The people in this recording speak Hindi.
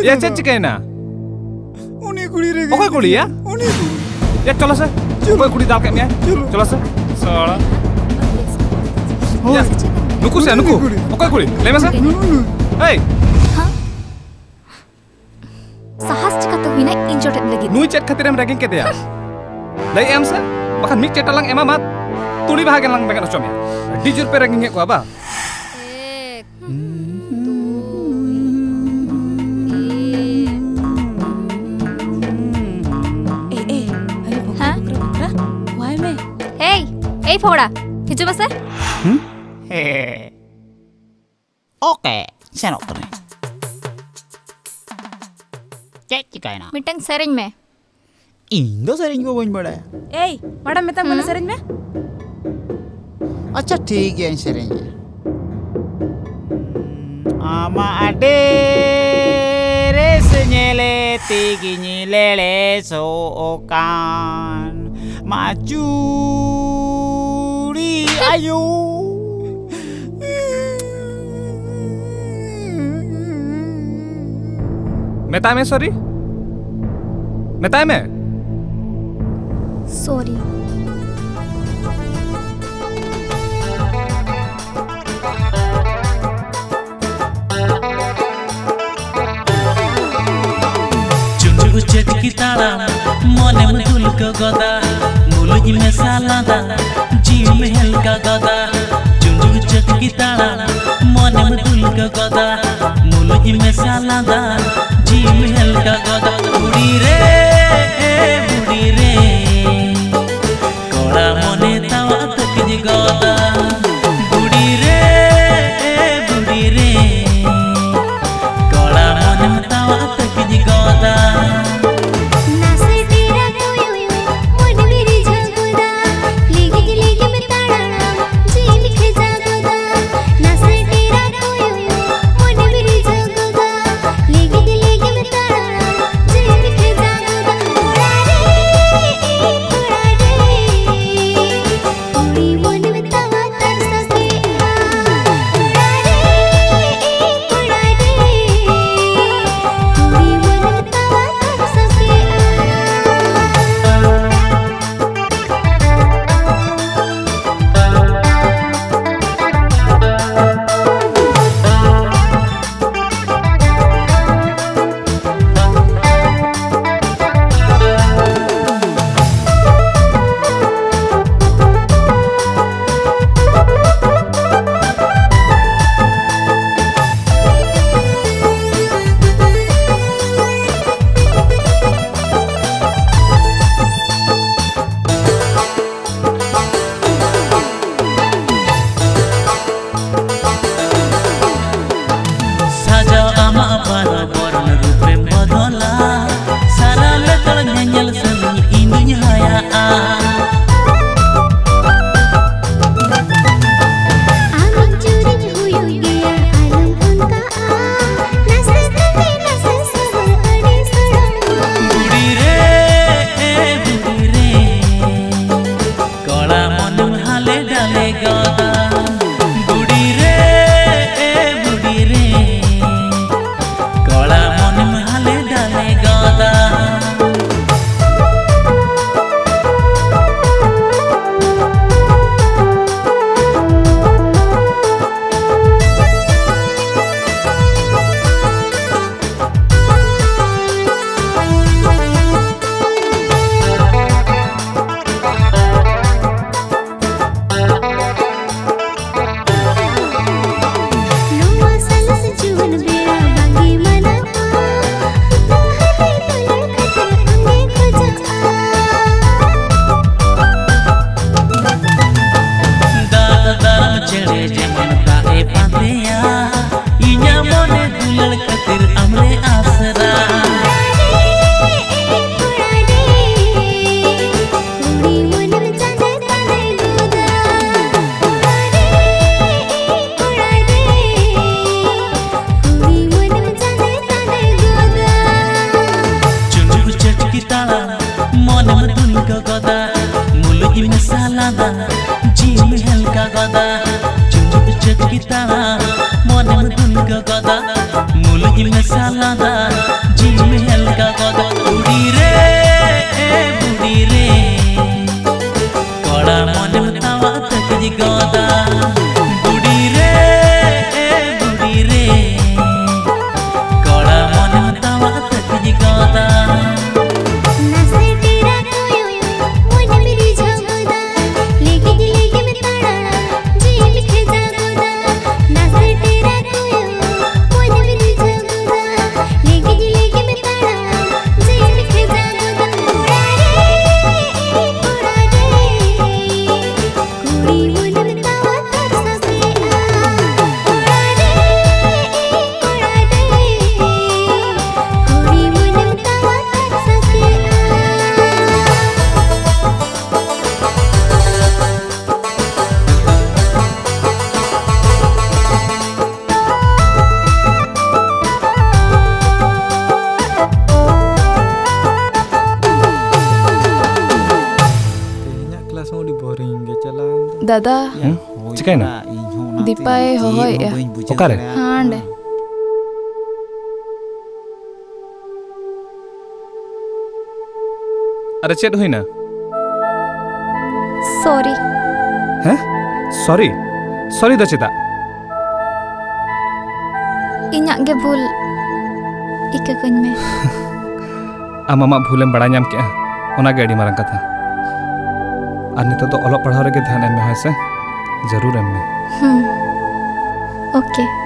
Ya cek cikena. Uni kuri re. Oke kuri ya? Uni. Ya चलो से. Oke kuri dal kayak चलो से. Soalnya. Ya. Nuku sih, nuku. Oke kuri. Lema se. Hey. साहस चिका तो हुई ना इंजोर्ड लगी नुई चेट खातिर हम रैगिंग के दिया लई एम से बखन मिक चेट लंग एमा मत तुली भागे लंग बेगन चोमिया डीजर पे रैगिंग को आबा ए फोड़ा हिजो बसे okay senok tuh. Cek cikana. Mitang sering me. Indo sering gue bawain bada. Madam metang mana sering me? अच्छा ठीक है sering. Ama ade resnyele tigi nyilele sookan macuri ayu. Metai me sorry? Metai me? Sorry. Junjung cek kita mone mudul ke goda muluji mesalada jim hel ka goda junjung cek kita mone mudul ke goda muluji mesalada jim hel ka goda budi re kola mone tawa tekji goda budi re kola mone tawa tekji goda Kita, mau nemu dulu ke kota, mulu gimana salada. दादा चिकायना दीपाए होहोएआ ओकारे हांडे अरे चेद हुई ना सॉरी हैं सॉरी सॉरी दा चेदा इन्याक गे भूल इका कኝ में आम आमा भूलेम बड़ा नाम के ओना गे अडी मारंग कथा और नितो तो ऑलोग पढ़ाव रे ध्यान एम में है से जरूर एम में ओके